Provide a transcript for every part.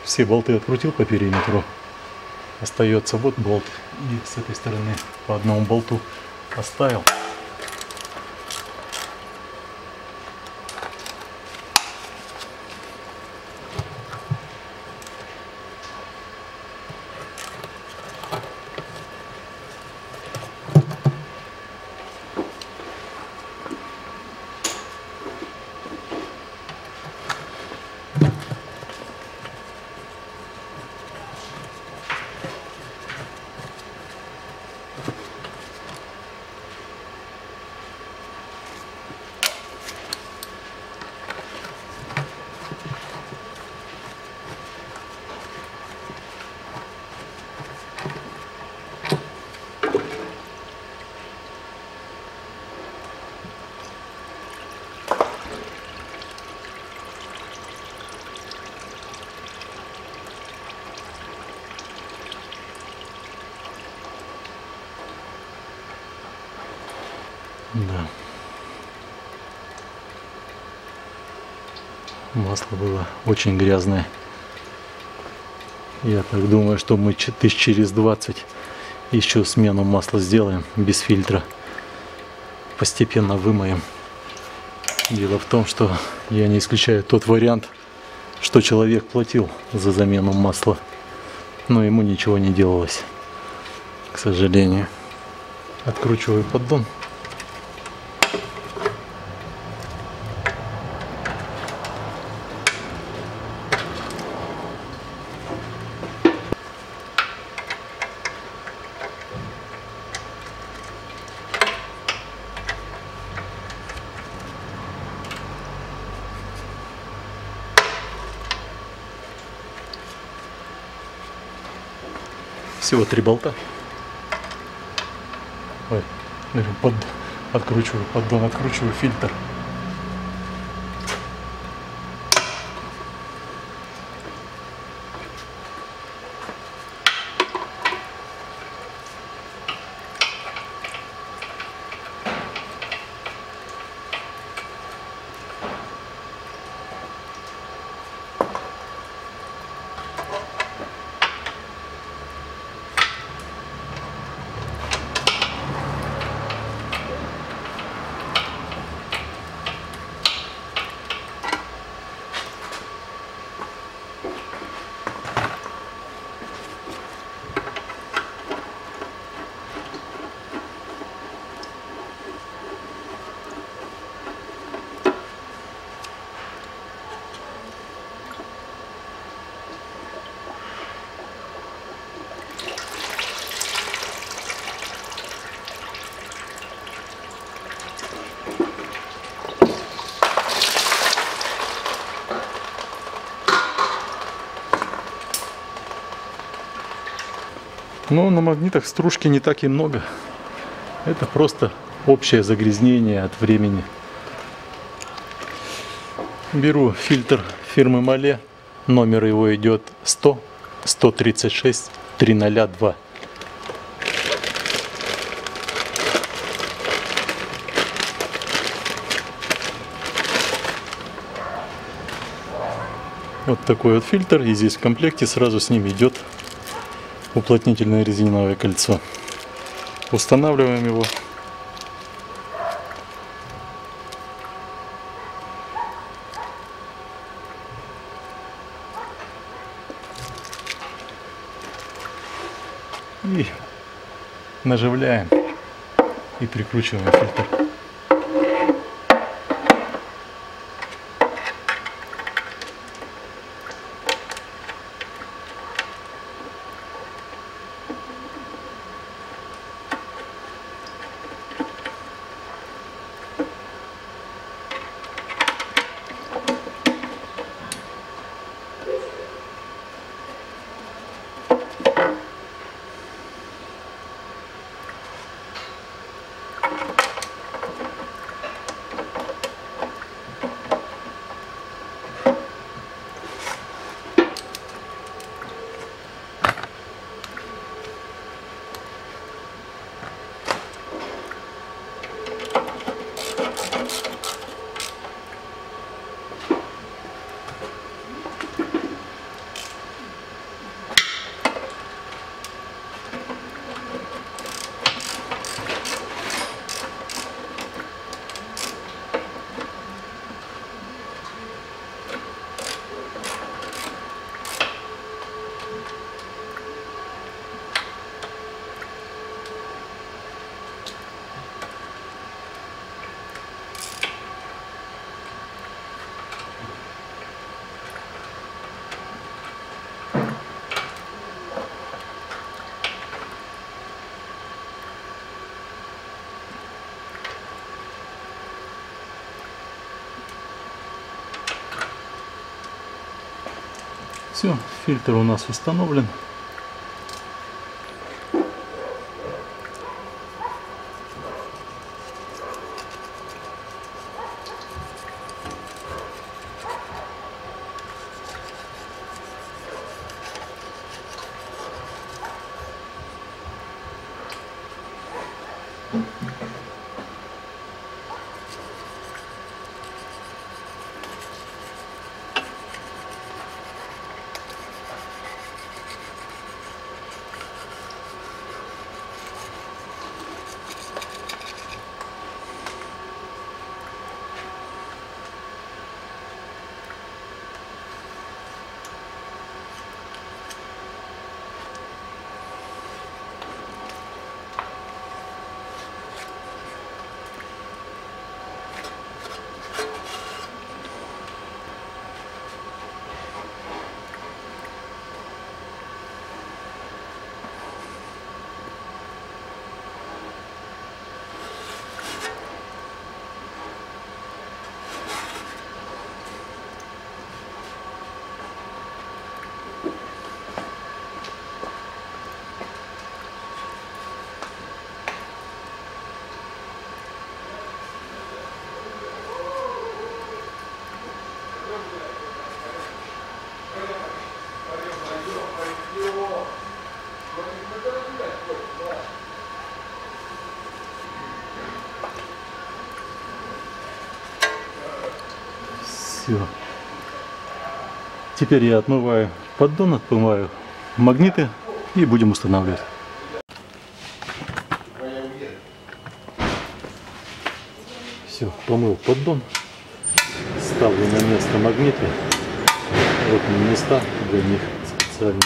Все болты открутил по периметру. Остается вот болт. И с этой стороны по одному болту оставил. Да. Масло было очень грязное. Я так думаю, что мы тысяч через 20 еще смену масла сделаем без фильтра. Постепенно вымоем. Дело в том, что я не исключаю тот вариант, что человек платил за замену масла, но ему ничего не делалось, к сожалению. Откручиваю поддон. Всего 3 болта. Ой, откручиваю поддон, откручиваю фильтр. Но на магнитах стружки не так и много. Это просто общее загрязнение от времени. Беру фильтр фирмы Мале. Номер его идет 100-136-302. Вот такой вот фильтр. И здесь в комплекте сразу с ним идет уплотнительное резиновое кольцо. Устанавливаем его. И наживляем и прикручиваем фильтр. Все, фильтр у нас установлен. Все. Теперь я отмываю поддон, отмываю магниты и будем устанавливать. Все, помыл поддон, ставлю на место магниты. Вот места для них специальные.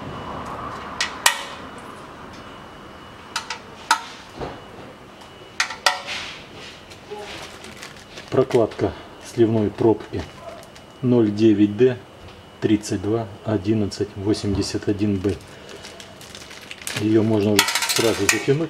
Прокладка сливной пробки 09D 32 11 81B. Ее можно сразу затянуть.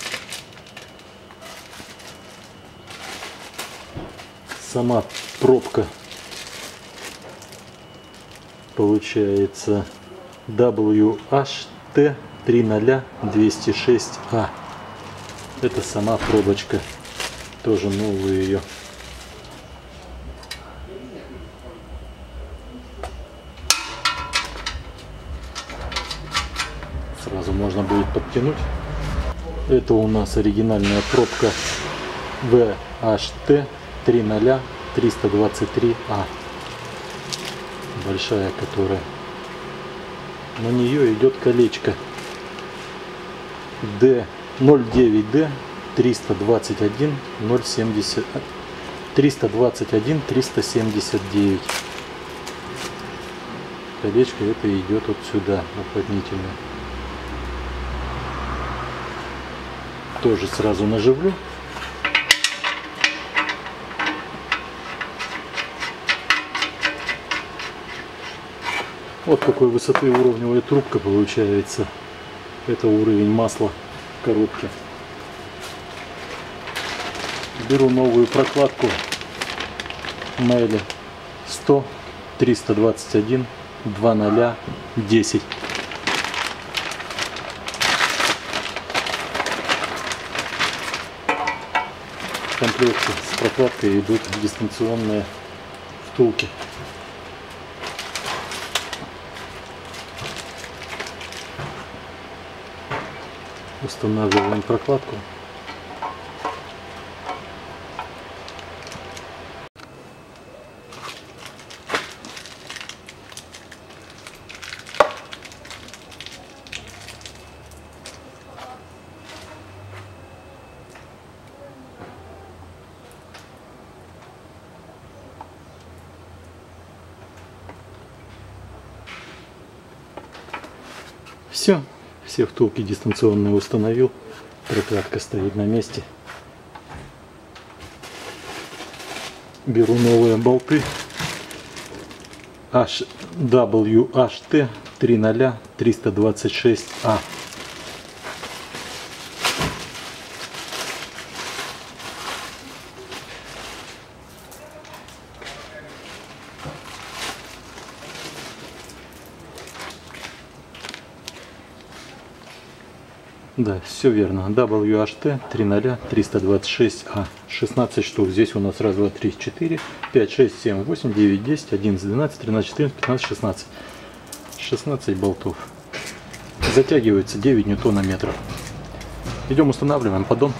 Сама пробка получается WHT 30206A. Это сама пробочка, тоже новую ее. Сразу можно будет подтянуть. Это у нас оригинальная пробка VHT 30323A. Большая, которая. На нее идет колечко D09D 321 070 321 379. Колечко это идет вот сюда, уплотнительное. Тоже сразу наживлю. Вот какой высоты уровневая трубка получается. Это уровень масла в коробке. Беру новую прокладку Мели 100 321 2010. В комплекте с прокладкой идут дистанционные втулки. Устанавливаем прокладку. Все втулки дистанционные установил. Прокладка стоит на месте. Беру новые болты WHT 30326A. Да, все верно. WHT 30326А. 16 штук. Здесь у нас 1, 2, 3, 4, 5, 6, 7, 8, 9, 10, 11, 12, 13, 14, 15, 16. 16 болтов. Затягивается 9 ньютонометров. Идем устанавливаем поддон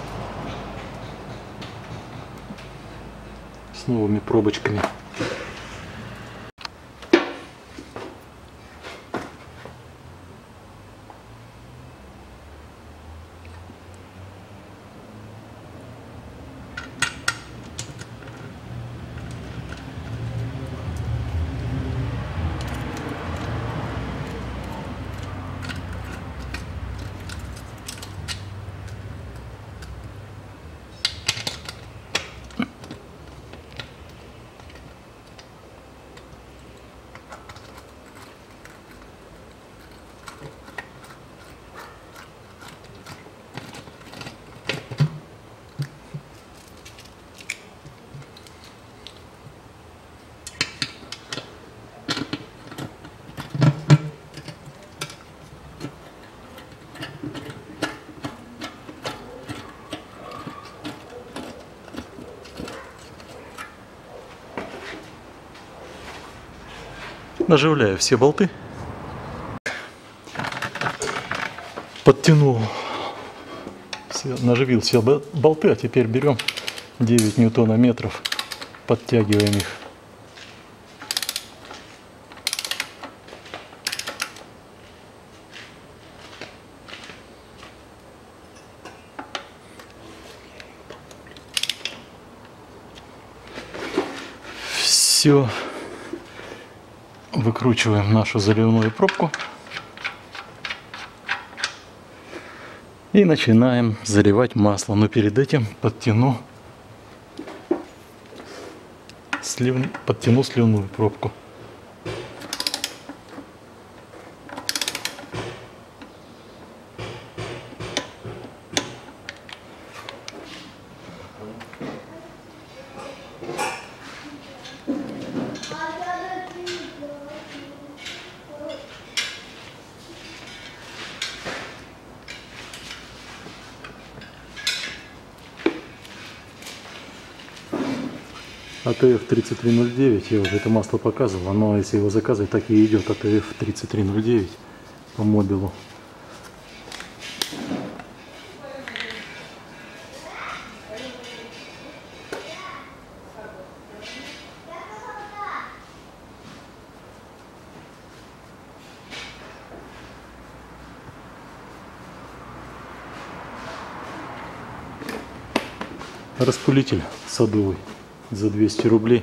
с новыми пробочками. Наживляю все болты. Подтянул, наживил все болты, а теперь берем 9 ньютонометров, подтягиваем их. Все. Выкручиваем нашу заливную пробку и начинаем заливать масло. Но перед этим подтяну сливную пробку. АТФ 3309, я уже это масло показывал, но если его заказывать, так и идет АТФ 3309 по мобилу. Распылитель садовый за 200 рублей.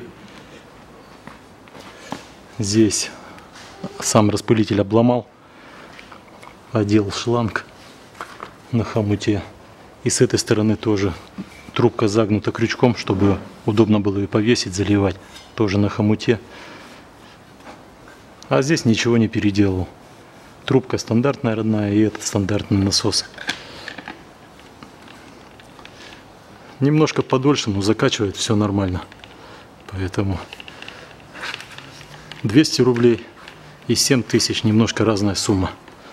Здесь сам распылитель обломал, одел шланг на хомуте. И с этой стороны тоже трубка загнута крючком, чтобы удобно было ее повесить, заливать. Тоже на хомуте. А здесь ничего не переделал. Трубка стандартная родная, и этот стандартный насос. Немножко подольше, но закачивает все нормально. Поэтому 200 рублей и 7000, немножко разная сумма.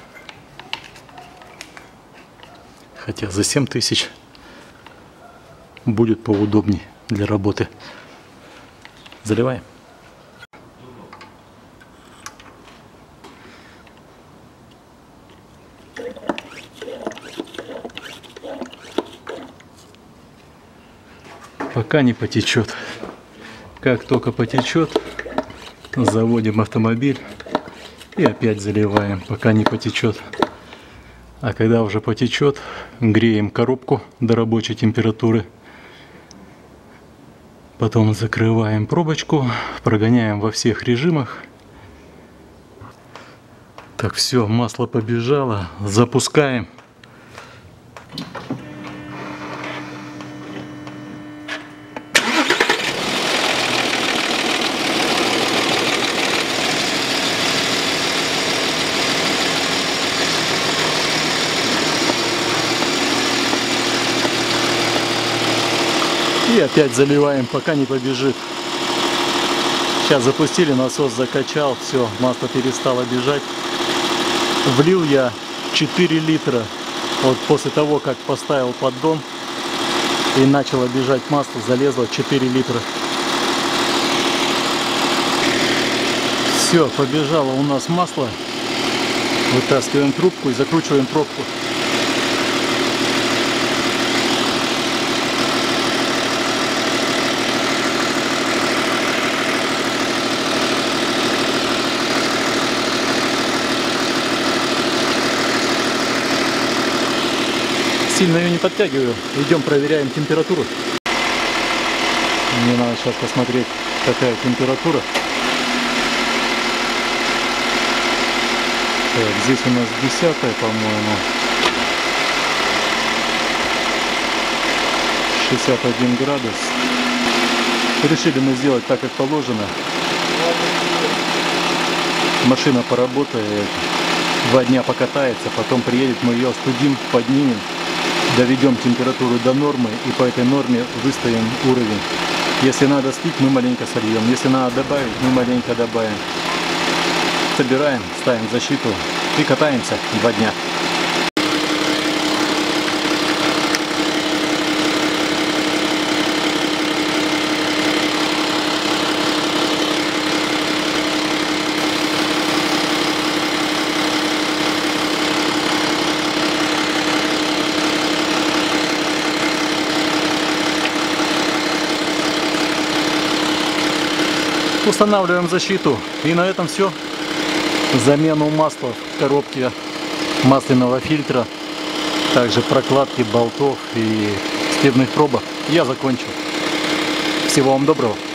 Хотя за 7000 будет поудобнее для работы. Заливаем. Пока не потечет. Как только потечет, заводим автомобиль и опять заливаем, пока не потечет. А когда уже потечет, греем коробку до рабочей температуры. Потом закрываем пробочку, прогоняем во всех режимах. Так, все, масло побежало, запускаем. И опять заливаем, пока не побежит. Сейчас запустили, насос закачал, все, масло перестало бежать. Влил я 4 литра Вот после того, как поставил поддон и начало бежать масло, залезло 4 литра. Все, побежало у нас масло. Вытаскиваем трубку и закручиваем пробку. Сильно ее не подтягиваю. Идем проверяем температуру. Мне надо сейчас посмотреть, какая температура. Так, здесь у нас 10-я, по-моему. 61 градус. Решили мы сделать так, как положено. Машина поработает, 2 дня покатается, потом приедет, мы ее остудим, поднимем, доведем температуру до нормы и по этой норме выставим уровень. Если надо слить, мы маленько сольем. Если надо добавить, мы маленько добавим. Собираем, ставим защиту и катаемся 2 дня. Устанавливаем защиту, и на этом все. Замену масла в коробке масляного фильтра, также прокладки болтов и стебных пробок я закончил. Всего вам доброго.